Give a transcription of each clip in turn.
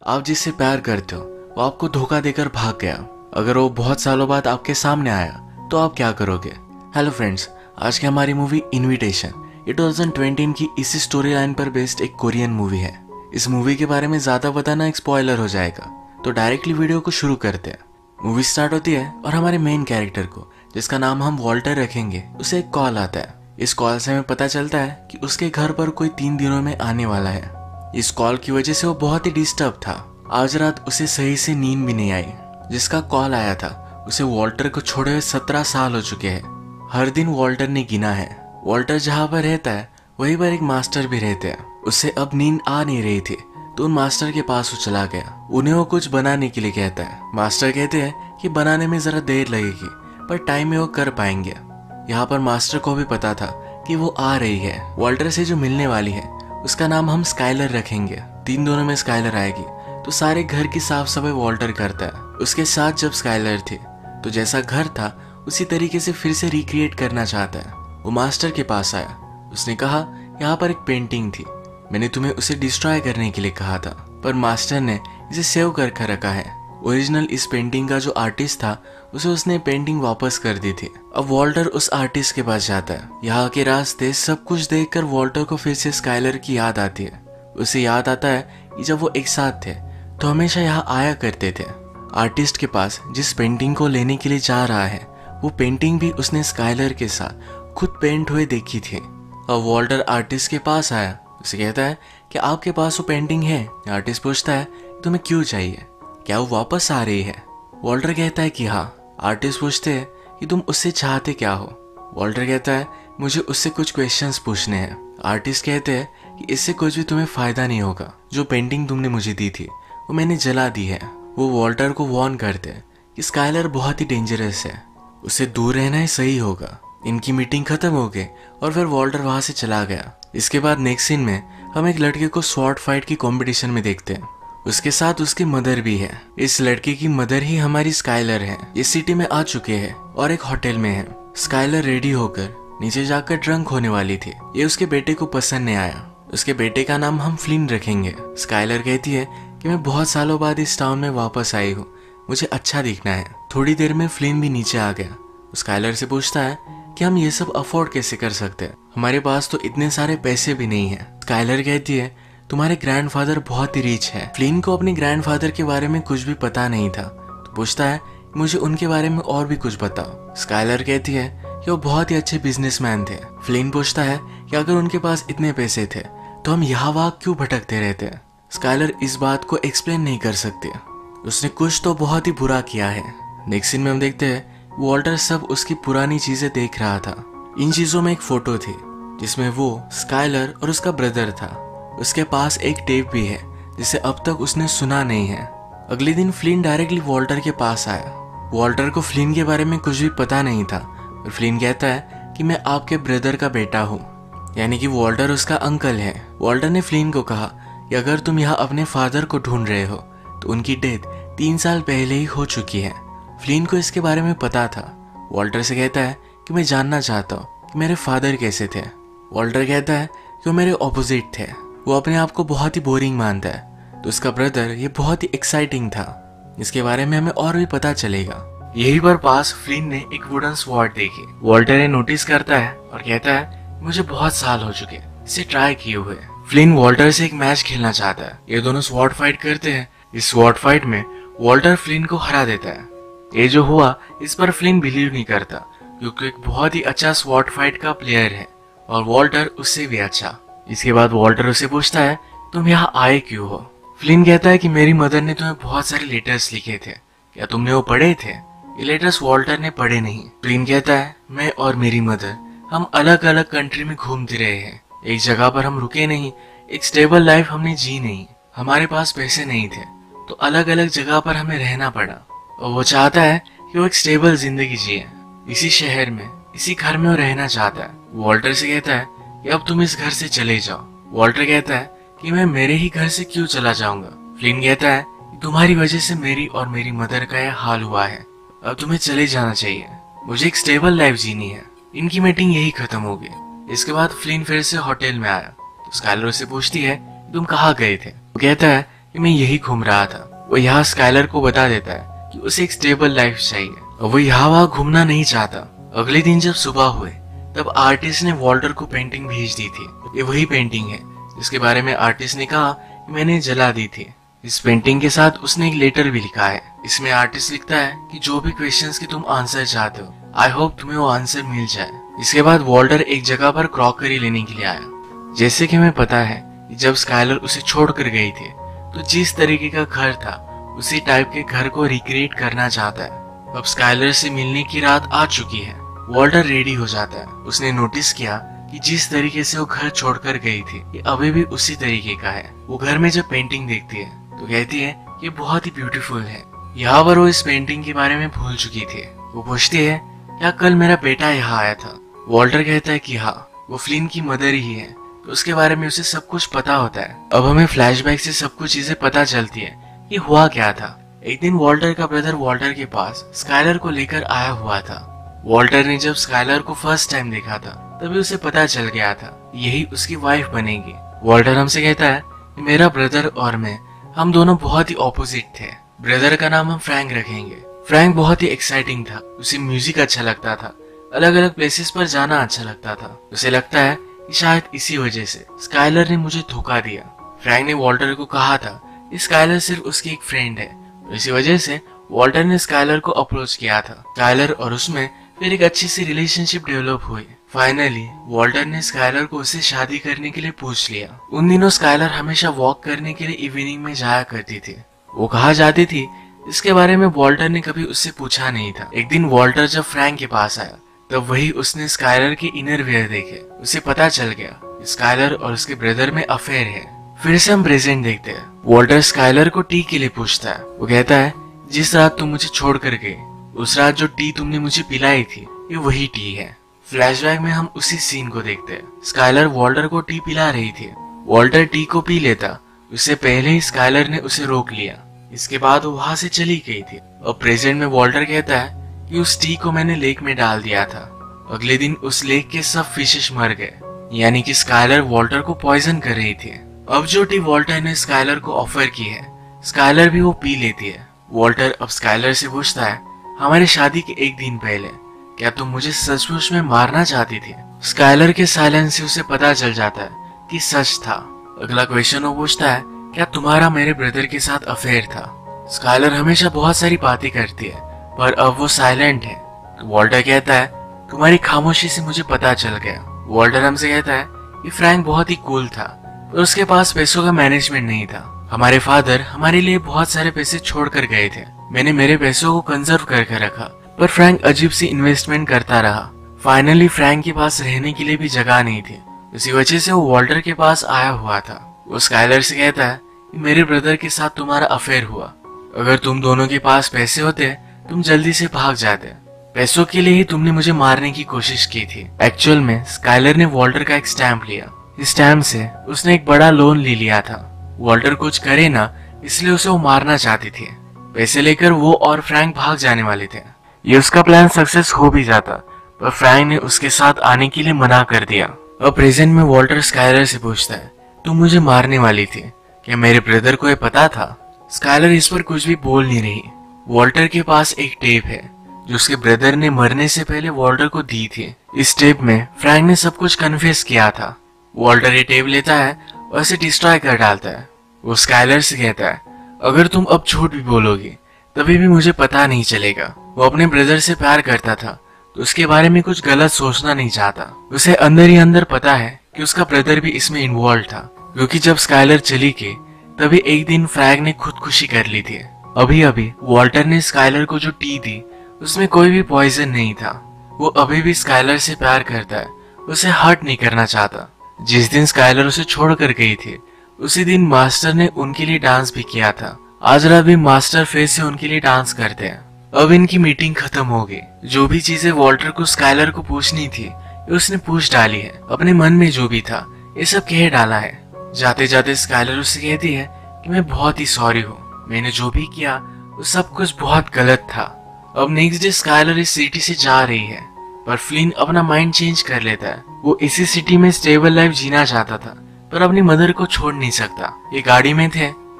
आप जिससे प्यार करते हो वो आपको धोखा देकर भाग गया। अगर वो बहुत सालों बाद आपके सामने आया तो आप क्या करोगे? हेलो फ्रेंड्स, आज की हमारी मूवी इनविटेशन ये 2020 की इसी स्टोरी लाइन पर बेस्ड एक कोरियन मूवी है। इस मूवी के बारे में ज्यादा बताना एक स्पॉइलर हो जाएगा, तो डायरेक्टली वीडियो को शुरू करते हैं। मूवी स्टार्ट होती है और हमारे मेन कैरेक्टर को, जिसका नाम हम वॉल्टर रखेंगे, उसे एक कॉल आता है। इस कॉल से हमें पता चलता है कि उसके घर पर कोई 3 दिनों में आने वाला है। इस कॉल की वजह से वो बहुत ही डिस्टर्ब था। आज रात उसे सही से नींद भी नहीं आई। जिसका कॉल आया था उसे वॉल्टर को छोड़े हुए 17 साल हो चुके हैं। हर दिन वॉल्टर ने गिना है। वॉल्टर जहाँ पर रहता है वहीं पर एक मास्टर भी रहते हैं। उसे अब नींद आ नहीं रही थी, तो उन मास्टर के पास वो चला गया। उन्हें वो कुछ बनाने के लिए कहता है। मास्टर कहते हैं कि बनाने में जरा देर लगेगी, पर टाइम में वो कर पाएंगे। यहाँ पर मास्टर को भी पता था कि वो आ रही है। वॉल्टर से जो मिलने वाली है उसका नाम हम स्काइलर रखेंगे। 3 दिनों में स्काइलर आएगी तो सारे घर की साफ सफाई वॉल्टर करता है। उसके साथ जब स्काइलर थी तो जैसा घर था उसी तरीके से फिर से रिक्रिएट करना चाहता है। वो मास्टर के पास आया। उसने कहा, यहाँ पर एक पेंटिंग थी, मैंने तुम्हें उसे डिस्ट्रॉय करने के लिए कहा था, पर मास्टर ने इसे सेव करके रखा है। ओरिजिनल इस पेंटिंग का जो आर्टिस्ट था उसे उसने पेंटिंग वापस कर दी थी। अब वॉल्टर उस आर्टिस्ट के पास जाता है। यहाँ के रास्ते सब कुछ देखकर वॉल्टर को फिर से स्काइलर की याद आती है। उसे याद आता है कि जब वो एक साथ थे तो हमेशा यहाँ आया करते थे। आर्टिस्ट के पास जिस पेंटिंग को लेने के लिए जा रहा है वो पेंटिंग भी उसने स्काइलर के साथ खुद पेंट हुए देखी थी। अब वॉल्टर आर्टिस्ट के पास आया। उसे कहता है कि आपके पास वो पेंटिंग है। आर्टिस्ट पूछता है तुम्हें क्यों चाहिए, क्या वो वापस आ रही है? वॉल्टर कहता है कि हाँ। आर्टिस्ट पूछते हैं कि तुम उससे चाहते क्या हो? वॉल्टर कहता है मुझे उससे कुछ क्वेश्चंस पूछने हैं। आर्टिस्ट कहते हैं कि इससे कुछ भी तुम्हें फायदा नहीं होगा। जो पेंटिंग तुमने मुझे दी थी वो मैंने जला दी है। वो वॉल्टर को वार्न करते हैं कि स्काइलर बहुत ही डेंजरस है, उससे दूर रहना ही सही होगा। इनकी मीटिंग खत्म हो गई और फिर वॉल्टर वहां से चला गया। इसके बाद नेक्स्ट सीन में हम एक लड़के को स्वॉर्ड फाइट की कॉम्पिटिशन में देखते हैं। उसके साथ उसकी मदर भी है। इस लड़के की मदर ही हमारी स्काइलर है। इस सिटी में आ चुके हैं और एक होटल में है। स्काइलर रेडी होकर नीचे जाकर ड्रंक होने वाली थी। ये उसके बेटे को पसंद नहीं आया। उसके बेटे का नाम हम फ्लिन रखेंगे। स्काइलर कहती है कि मैं बहुत सालों बाद इस टाउन में वापस आई हूँ, मुझे अच्छा दिखना है। थोड़ी देर में फ्लिन भी नीचे आ गया। स्काइलर से पूछता है कि हम ये सब अफोर्ड कैसे कर सकते हैं, हमारे पास तो इतने सारे पैसे भी नहीं है। स्काइलर कहती है तुम्हारे ग्रैंडफादर बहुत ही रिच है। फ्लिन को अपने ग्रैंडफादर के बारे में कुछ भी पता नहीं था, तो पूछता है मुझे उनके बारे में और भी कुछ बताओ। स्काइलर कहती है कि वो बहुत ही अच्छे बिजनेसमैन थे। फ्लिन पूछता है कि अगर उनके पास इतने पैसे थे तो हम यहाँ वहाँ क्यों भटकते रहते हैं? स्काइलर इस बात को एक्सप्लेन नहीं कर सकते। उसने कुछ तो बहुत ही बुरा किया है। नेक्स्ट सीन में हम देखते हैं वॉल्टर सब उसकी पुरानी चीजें देख रहा था। इन चीजों में एक फोटो थी जिसमें वो, स्काइलर और उसका ब्रदर था। उसके पास एक टेप भी है जिसे अब तक उसने सुना नहीं है। अगले दिन फ्लिन डायरेक्टली वॉल्टर के पास आया। वॉल्टर को फ्लिन के बारे में कुछ भी पता नहीं था और फ्लिन कहता है कि मैं आपके ब्रदर का बेटा हूँ, यानी कि वॉल्टर उसका अंकल है। वॉल्टर ने फ्लिन को कहा कि अगर तुम यहाँ अपने फादर को ढूंढ रहे हो तो उनकी डेथ 3 साल पहले ही हो चुकी है। फ्लिन को इसके बारे में पता था। वॉल्टर से कहता है कि मैं जानना चाहता हूँ कि मेरे फादर कैसे थे। वॉल्टर कहता है कि वो मेरे ऑपोजिट थे, वो अपने आप को बहुत ही बोरिंग मानता है। तो उसका ब्रदर ये बहुत ही एक्साइटिंग था। इसके बारे में हमें और भी पता चलेगा। यही पर पास फ्लिन ने एक वुडन स्वॉर्ड देखी। वॉल्टर ने नोटिस करता है और कहता है मुझे बहुत साल हो चुके इसे ट्राई किए हुए। फ्लिन वॉल्टर से एक मैच खेलना चाहता है। ये दोनों स्वॉर्ड फाइट करते हैं। इस स्वॉर्ड फाइट में वॉल्टर फ्लिन को हरा देता है। ये जो हुआ इस पर फ्लिन बिलीव नहीं करता, क्योंकि एक बहुत ही अच्छा स्वॉर्ड फाइट का प्लेयर है और वॉल्टर उससे भी अच्छा। इसके बाद वॉल्टर उसे पूछता है तुम यहाँ आए क्यों हो? फ्लिन कहता है कि मेरी मदर ने तुम्हें बहुत सारे लेटर्स लिखे थे, क्या तुमने वो पढ़े थे? ये लेटर्स वॉल्टर ने पढ़े नहीं। फ्लिन कहता है मैं और मेरी मदर हम अलग अलग कंट्री में घूमते रहे हैं, एक जगह पर हम रुके नहीं, एक स्टेबल लाइफ हमने जी नहीं, हमारे पास पैसे नहीं थे तो अलग अलग जगह पर हमें रहना पड़ा। और वो चाहता है कि वो एक स्टेबल जिंदगी जिए, इसी शहर में इसी घर में वो रहना चाहता है। वॉल्टर से कहता है कि अब तुम इस घर से चले जाओ। वॉल्टर कहता है कि मैं मेरे ही घर से क्यों चला जाऊंगा? फ्लिन कहता है कि तुम्हारी वजह से मेरी और मेरी मदर का यह हाल हुआ है, अब तुम्हें चले जाना चाहिए, मुझे एक स्टेबल लाइफ जीनी है। इनकी मीटिंग यही खत्म हो गई। इसके बाद फ्लिन फिर से होटल में आया तो स्काइलर से पूछती है तुम कहाँ गए थे? वो कहता है कि मैं यही घूम रहा था। वो यहाँ स्काइलर को बता देता है कि उसे एक स्टेबल लाइफ चाहिए और वो यहाँ वहाँ घूमना नहीं चाहता। अगले दिन जब सुबह हुए तब आर्टिस्ट ने वॉल्टर को पेंटिंग भेज दी थी। ये वही पेंटिंग है जिसके बारे में आर्टिस्ट ने कहा कि मैंने जला दी थी। इस पेंटिंग के साथ उसने एक लेटर भी लिखा है। इसमें आर्टिस्ट लिखता है कि जो भी क्वेश्चंस की तुम आंसर चाहते हो, आई होप तुम्हें वो आंसर मिल जाए। इसके बाद वॉल्टर एक जगह पर क्रॉकरी लेने के लिए आया। जैसे कि हमें पता है कि जब स्काइलर उसे छोड़कर गई थी तो जिस तरीके का घर था उसी टाइप के घर को रिक्रिएट करना चाहता है। अब स्काइलर से मिलने की रात आ चुकी है। वॉल्टर रेडी हो जाता है। उसने नोटिस किया कि जिस तरीके से वो घर छोड़कर गई थी ये अभी भी उसी तरीके का है। वो घर में जब पेंटिंग देखती है तो कहती है ये बहुत ही ब्यूटीफुल है। यहाँ पर वो इस पेंटिंग के बारे में भूल चुकी थी। वो पूछती है क्या कल मेरा बेटा यहाँ आया था? वॉल्टर कहता है कि हाँ, वो फ्लिन की मदर ही है। तो उसके बारे में उसे सब कुछ पता होता है। अब हमें फ्लैशबैक से सब कुछ चीजें पता चलती है कि हुआ क्या था। एक दिन वॉल्टर का ब्रदर वॉल्टर के पास स्काइलर को लेकर आया हुआ था। वॉल्टर ने जब स्काइलर को फर्स्ट टाइम देखा था तभी उसे पता चल गया था यही उसकी वाइफ बनेगी। वॉल्टर हमसे कहता है कि मेरा ब्रदर और मैं, हम दोनों बहुत ही ऑपोजिट थे। ब्रदर का नाम हम फ्रैंक रखेंगे। फ्रैंक बहुत ही एक्साइटिंग था। उसे म्यूजिक अच्छा लगता था, अलग अलग प्लेसेस पर जाना अच्छा लगता था। उसे लगता है कि शायद इसी वजह से स्काइलर ने मुझे धोखा दिया। फ्रैंक ने वॉल्टर को कहा था कि स्काइलर सिर्फ उसकी एक फ्रेंड है। इसी वजह से वॉल्टर ने स्काइलर को अप्रोच किया था। स्काइलर और उसमें फिर एक अच्छी सी रिलेशनशिप डेवलप हुई। फाइनली वॉल्टर ने स्काइलर को उससे शादी करने के लिए पूछ लिया। उन दिनों स्काइलर हमेशा वॉक करने के लिए इवनिंग में जाया करती थी। वो कहाँ जाती थी इसके बारे में वॉल्टर ने कभी उससे पूछा नहीं था। एक दिन वॉल्टर जब फ्रैंक के पास आया तब वही उसने स्काइलर के इनर वेयर देखे। उसे पता चल गया स्काइलर और उसके ब्रदर में अफेयर है। फिर से हम प्रेजेंट देखते हैं। वॉल्टर स्काइलर को टी के लिए पूछता है। वो कहता है जिस रात तुम मुझे छोड़ कर गए उस रात जो टी तुमने मुझे पिलाई थी ये वही टी है। फ्लैशबैक में हम उसी सीन को देखते हैं। स्काइलर वॉल्टर को टी पिला रही थी। वॉल्टर टी को पी लेता, उससे पहले ही स्काइलर ने उसे रोक लिया। इसके बाद वो वहां से चली गई थी। और प्रेजेंट में वॉल्टर कहता है कि उस टी को मैंने लेक में डाल दिया था। अगले दिन उस लेक के सब फिशेस मर गए, यानी कि स्काइलर वॉल्टर को पॉइजन कर रही थी। अब जो टी वॉल्टर ने स्काइलर को ऑफर की है स्काइलर भी वो पी लेती है। वॉल्टर अब स्काइलर से पूछता है हमारी शादी के एक दिन पहले क्या तुम मुझे सचमुच में मारना चाहती थी? स्काइलर के साइलेंस से उसे पता चल जाता है कि सच था। अगला क्वेश्चन वो पूछता है क्या तुम्हारा मेरे ब्रदर के साथ अफेयर था? स्काइलर हमेशा बहुत सारी बातें करती है पर अब वो साइलेंट है। तो वॉल्टर कहता है तुम्हारी खामोशी से मुझे पता चल गया। वॉल्टर हमसे कहता है कि फ्रैंक बहुत ही कूल था पर उसके पास पैसों का मैनेजमेंट नहीं था। हमारे फादर हमारे लिए बहुत सारे पैसे छोड़ कर गए थे। मैंने मेरे पैसों को कंजर्व करके रखा पर फ्रैंक अजीब सी इन्वेस्टमेंट करता रहा। फाइनली फ्रैंक के पास रहने के लिए भी जगह नहीं थी। इसी वजह से वो वॉल्टर के पास आया हुआ था। वो स्काइलर से कहता है कि मेरे ब्रदर के साथ तुम्हारा अफेयर हुआ। अगर तुम दोनों के पास पैसे होते तुम जल्दी से भाग जाते। पैसों के लिए ही तुमने मुझे मारने की कोशिश की थी। एक्चुअल में स्काइलर ने वॉल्टर का एक स्टैम्प लिया। इस स्टैम्प से उसने एक बड़ा लोन ले लिया था। वॉल्टर कुछ करे ना इसलिए उसे वो मारना चाहती थी। पैसे लेकर वो और फ्रैंक भाग जाने वाले थे। ये उसका प्लान सक्सेस हो भी जाता पर फ्रैंक ने उसके साथ आने के लिए मना कर दिया। अब प्रेजेंट में वॉल्टर स्काइलर से पूछता है तुम मुझे मारने वाली थी, क्या मेरे ब्रदर को ये पता था? स्काइलर इस पर कुछ भी बोल नहीं रही। वॉल्टर के पास एक टेप है जो उसके ब्रदर ने मरने से पहले वॉल्टर को दी थी। इस टेप में फ्रैंक ने सब कुछ कन्फेस किया था। वॉल्टर ये टेप लेता है और इसे डिस्ट्रॉय कर डालता है। वो स्काइलर से कहता है अगर तुम अब झूठ भी बोलोगी तभी भी मुझे पता नहीं चलेगा। वो अपने ब्रदर से प्यार करता था तो उसके बारे में कुछ गलत सोचना नहीं चाहता। उसे अंदर ही अंदर पता है कि उसका ब्रदर भी इसमें इन्वॉल्व था, क्योंकि जब स्काइलर चली गई तभी एक दिन फ्रैंक ने खुदकुशी कर ली थी। अभी अभी वॉल्टर ने स्काइलर को जो टी दी उसमें कोई भी पॉइजन नहीं था। वो अभी भी स्काइलर से प्यार करता है, उसे हर्ट नहीं करना चाहता। जिस दिन स्काइलर उसे छोड़ कर गई थी उसी दिन मास्टर ने उनके लिए डांस भी किया था। आज रात भी मास्टर फिर से उनके लिए डांस करते हैं। अब इनकी मीटिंग खत्म हो गई। जो भी चीजें वॉल्टर को स्काइलर को पूछनी थी उसने पूछ डाली है। अपने मन में जो भी था ये सब कह डाला है। जाते जाते स्काइलर उससे कहती है कि मैं बहुत ही सॉरी हूँ, मैंने जो भी किया वो सब कुछ बहुत गलत था। अब नेक्स्ट डे स्काइलर इस सिटी से जा रही है पर फ्लिन अपना माइंड चेंज कर लेता है। वो इसी सिटी में स्टेबल लाइफ जीना चाहता था पर अपनी मदर को छोड़ नहीं सकता। ये गाड़ी में थे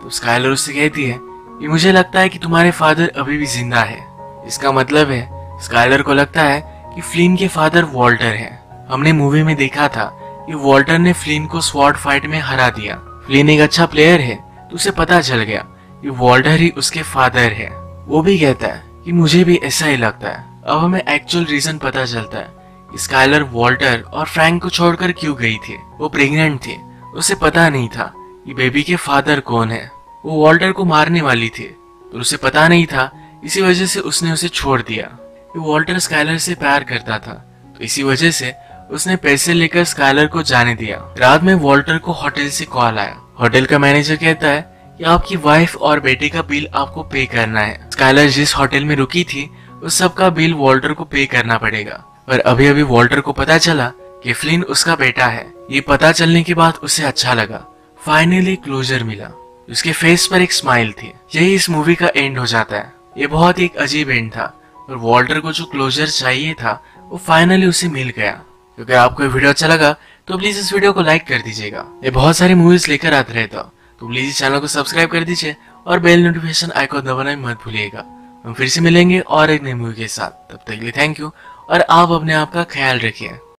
तो स्काइलर उससे कहती है कि मुझे लगता है कि तुम्हारे फादर अभी भी जिंदा है। इसका मतलब है स्काइलर को लगता है कि फ्लिन के फादर वॉल्टर हैं। हमने मूवी में देखा था कि वॉल्टर ने फ्लिन को स्वॉर्ड फाइट में हरा दिया। फ्लिन एक अच्छा प्लेयर है तो उसे पता चल गया कि वॉल्टर ही उसके फादर है। वो भी कहता है कि मुझे भी ऐसा ही लगता है। अब हमें एक्चुअल रीजन पता चलता है कि स्काइलर वॉल्टर और फ्रैंक को छोड़कर क्यों गई थी। वो प्रेग्नेंट थी, उसे पता नहीं था कि बेबी के फादर कौन है। वो वॉल्टर को मारने वाली थी और उसे पता नहीं था, इसी वजह से उसने उसे छोड़ दिया। वॉल्टर स्काइलर से प्यार करता था तो इसी वजह से उसने पैसे लेकर स्काइलर को जाने दिया। रात में वॉल्टर को होटल से कॉल आया। होटल का मैनेजर कहता है कि आपकी वाइफ और बेटे का बिल आपको पे करना है। स्काइलर जिस होटल में रुकी थी उस सब का बिल वॉल्टर को पे करना पड़ेगा। पर अभी अभी वॉल्टर को पता चला कि फ्लिन उसका बेटा है। ये पता चलने के बाद उसे अच्छा लगा, फाइनली क्लोजर मिला। उसके फेस पर एक स्माइल थी। यही इस मूवी का एंड हो जाता है। ये बहुत एक अजीब एंड था और वॉल्टर को जो क्लोजर चाहिए था वो फाइनली उसे मिल गया। क्योंकि आपको ये वीडियो अच्छा लगा तो प्लीज इस वीडियो को लाइक कर दीजिएगा। ये बहुत सारी मूवीज लेकर आते रहता तो प्लीज इस चैनल को सब्सक्राइब कर दीजिए और बेल नोटिफिकेशन आइकॉन दबाना मत भूलिएगा। हम फिर से मिलेंगे और एक नई मूवी के साथ। तब तक के लिए थैंक यू और आप अपने आप का ख्याल रखिए।